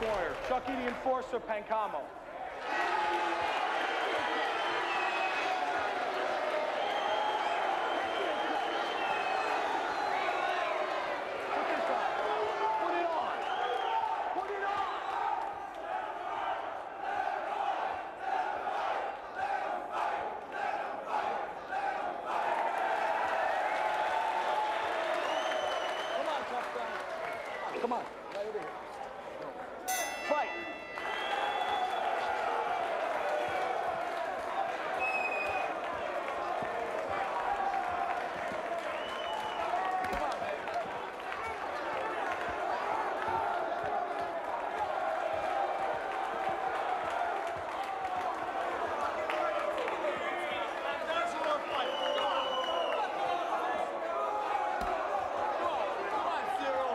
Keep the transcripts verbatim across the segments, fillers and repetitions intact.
Warrior. Chucky the Enforcer, Pancamo. Come on, right over here. Fight. Come on, baby. That's a little fight. Come on, Cyril.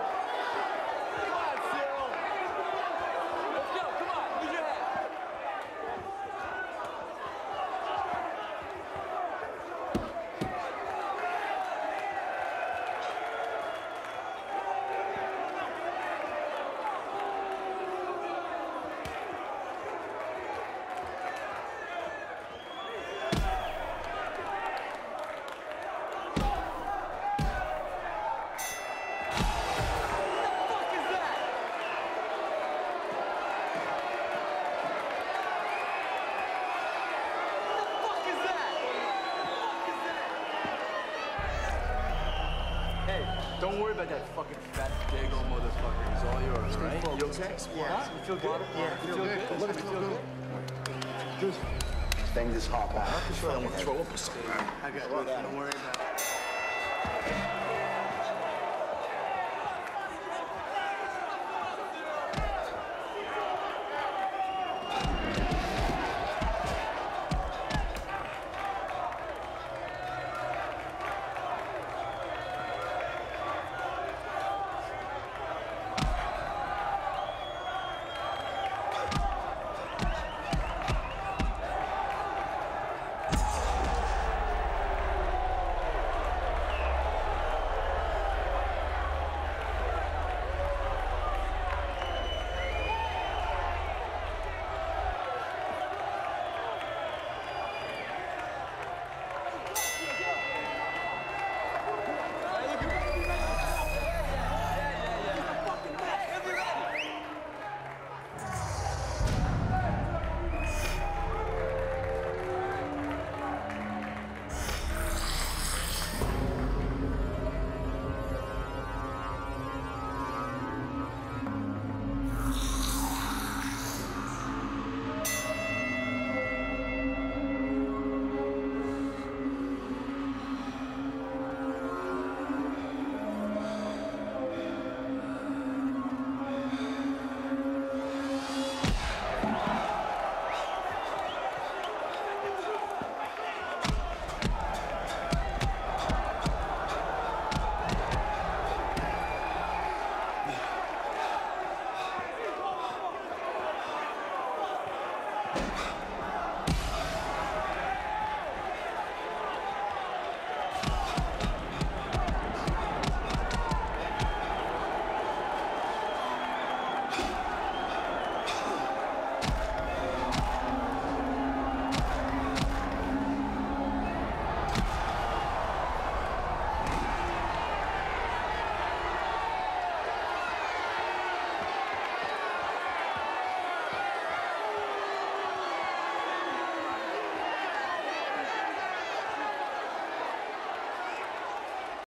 Don't worry about that fucking fat dago motherfucker. He's all yours, right? You okay? Yeah. Huh? You feel good? Yeah, I feel good. good. Let me feel good. Just bang this hop out. I'm sure I won't throw up or something. I got it. Don't worry about it.